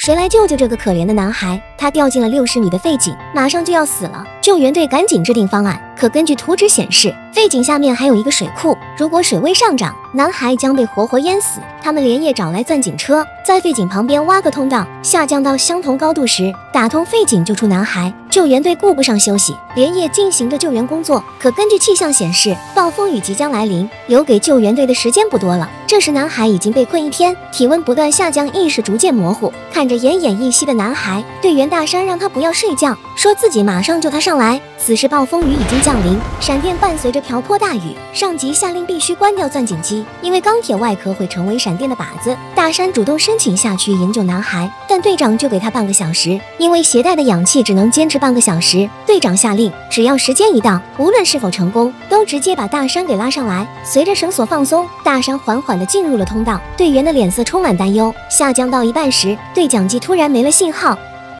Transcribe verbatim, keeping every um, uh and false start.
谁来救救这个可怜的男孩？他掉进了六十米的废井，马上就要死了。救援队赶紧制定方案，可根据图纸显示，废井下面还有一个水库，如果水位上涨，男孩将被活活淹死。他们连夜找来钻井车，在废井旁边挖个通道，下降到相同高度时，打通废井救出男孩。救援队顾不上休息，连夜进行着救援工作。可根据气象显示，暴风雨即将来临，留给救援队的时间不多了。这时，男孩已经被困一天，体温不断下降，意识逐渐模糊。看着奄奄一息的男孩，队员大山让他不要睡觉，说自己马上救他上来。此时暴风雨已经降临，闪电伴随着瓢泼大雨，上级下令必须关掉钻井机，因为钢铁外壳会成为闪电的靶子。大山主动申请下去营救男孩，但队长就给他半个小时，因为携带的氧气只能坚持半个小时。队长下令，只要时间一到，无论是否成功，都直接把大山给拉上来。随着绳索放松，大山缓缓地进入了通道，队员的脸色充满担忧。下降到一半时，对讲机突然没了信号，